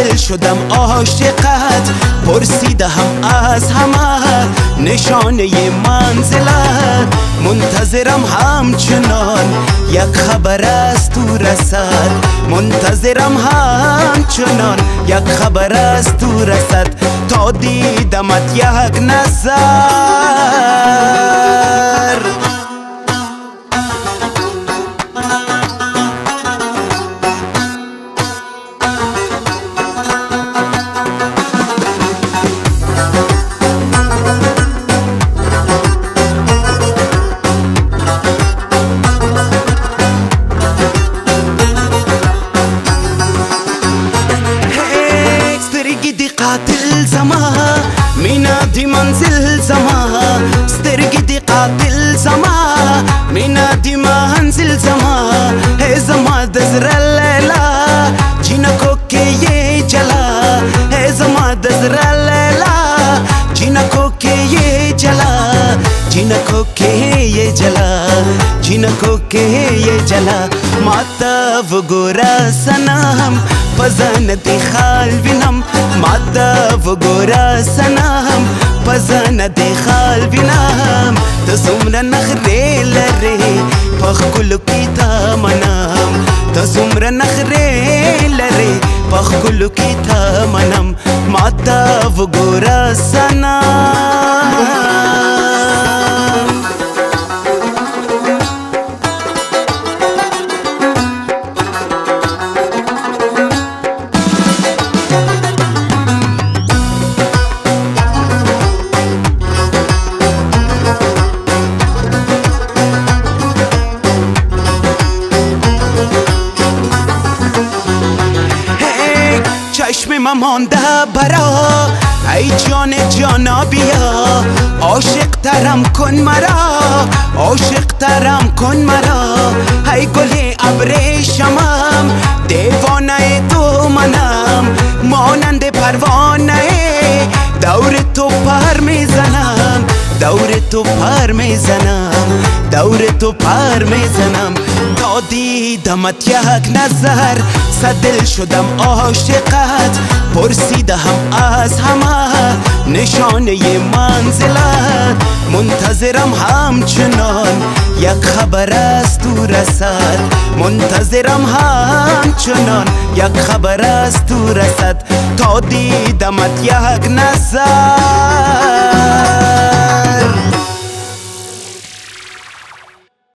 دل شدم عاشقت، پرسیدم از همه نشانه منزلت. منتظرم همچنان یک خبر از تو رسد، منتظرم همچنان یک خبر از تو رسد. تا دیدمت یک نظر قاتل زما مینا دی منزل زما، سترگی دی قاتل زما مینا دی منزل زما. ہے زما دزر لیلا جینکو کے یہ جلا، ہے زما دزر لیلا جینکو کے یہ جلا، جینکو کے یہ جلا، جینکو کے یہ جلا. ماتا وګورا سنم پزن دی خال وینم، ماتا وګورا سنم پزن دی خال وینم. ته څومره نخرې لرې په ښکلو کې تا منم، ته څومره نخرې لرې په ښکلو کې تا منم. ماتا وګورا سنم چشم من مانده برا، ای جان جانا بیا. عاشق ترم کن مرا، عاشق ترم کن مرا. ای گل ابریشمم دیوانه تو منم، مانند پروانه دور تو پر میزنم، دور تو پر میزنم، دور تو پر میزنم. تا دیدمت یک نظر صدل شدم عاشقت، پرسیدم از همه نشانه منزلت. منتظرم همچنان یک خبر از تو رسد، منتظرم همچنان یک خبر از تو رسد. تا دیدمت یک نظر